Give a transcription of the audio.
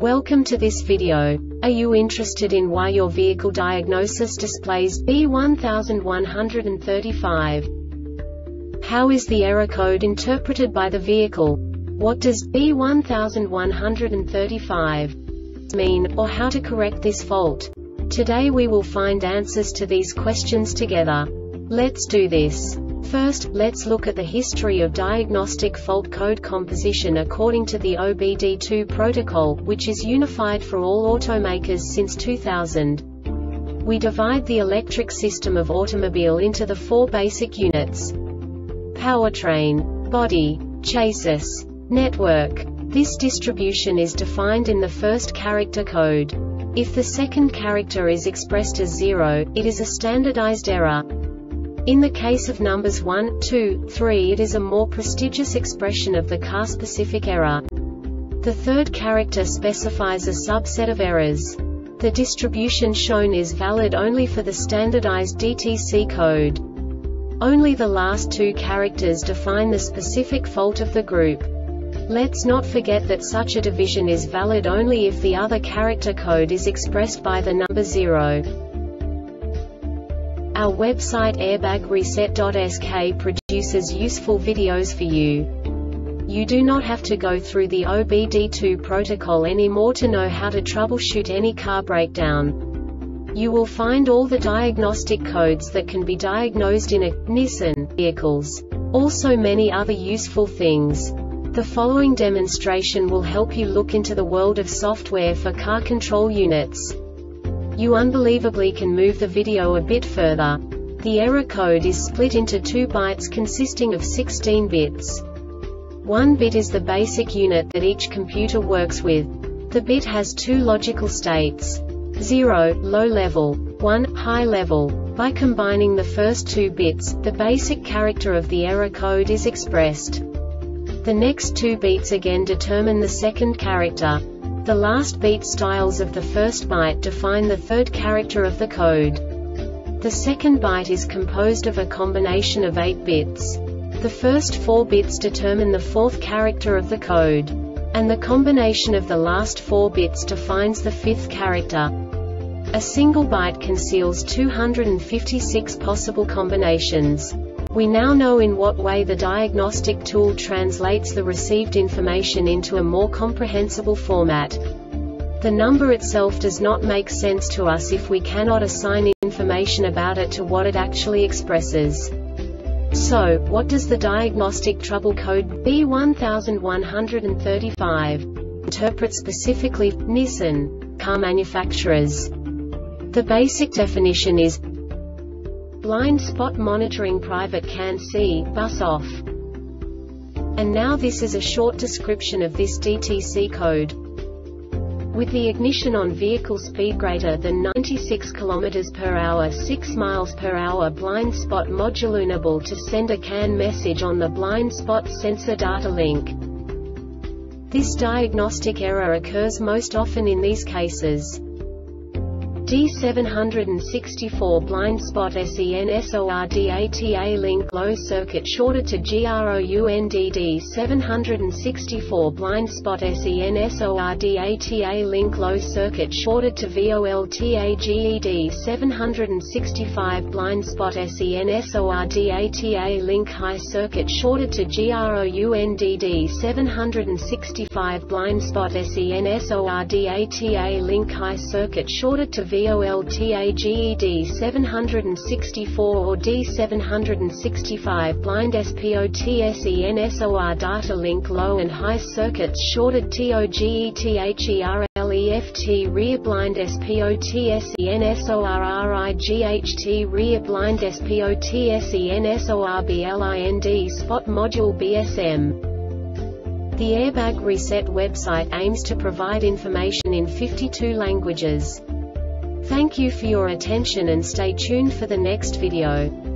Welcome to this video. Are you interested in why your vehicle diagnosis displays B1135? How is the error code interpreted by the vehicle? What does B1135 mean, or how to correct this fault? Today we will find answers to these questions together. Let's do this. First, let's look at the history of diagnostic fault code composition according to the OBD2 protocol, which is unified for all automakers since 2000. We divide the electric system of automobile into the four basic units: powertrain, body, chassis, network. This distribution is defined in the first character code. If the second character is expressed as 0, it is a standardized error. In the case of numbers 1, 2, 3, it is a more prestigious expression of the car-specific error. The third character specifies a subset of errors. The distribution shown is valid only for the standardized DTC code. Only the last two characters define the specific fault of the group. Let's not forget that such a division is valid only if the other character code is expressed by the number 0. Our website airbagreset.sk produces useful videos for you. You do not have to go through the OBD2 protocol anymore to know how to troubleshoot any car breakdown. You will find all the diagnostic codes that can be diagnosed in a Nissan vehicles. Also many other useful things. The following demonstration will help you look into the world of software for car control units. You unbelievably can move the video a bit further. The error code is split into 2 bytes consisting of 16 bits. 1 bit is the basic unit that each computer works with. The bit has 2 logical states: 0, low level, 1, high level. By combining the first 2 bits, the basic character of the error code is expressed. The next 2 beats again determine the second character. The last beat styles of the first byte define the third character of the code. The second byte is composed of a combination of 8 bits. The first 4 bits determine the fourth character of the code. And the combination of the last 4 bits defines the fifth character. A single byte conceals 256 possible combinations. We now know in what way the diagnostic tool translates the received information into a more comprehensible format. The number itself does not make sense to us if we cannot assign information about it to what it actually expresses. So, what does the diagnostic trouble code B1135 interpret specifically for Nissan car manufacturers? The basic definition is blind spot monitoring private CAN C, bus off. And now this is a short description of this DTC code. With the ignition on, vehicle speed greater than 96 km/h 6 mph, blind spot modulable to send a CAN message on the blind spot sensor data link. This diagnostic error occurs most often in these cases: D764 blind spot SENSORDATA link low circuit shorted to GROUND. D764 blind spot SENSORDATA link low circuit shorted to VOLTAGE. D765 blind spot SENSORDATA link high circuit shorted to GROUND. D765 blind spot SENSORDATA link high circuit shorted to VOLTAGE. D764 or D765 blind SPOT SENSOR data link low and high circuits shorted TOGETHERLEFT rear blind SPOT SENSORRIGHT rear blind SPOT SENSORBLIND spot module BSM. The Airbag Reset website aims to provide information in 52 languages. Thank you for your attention and stay tuned for the next video.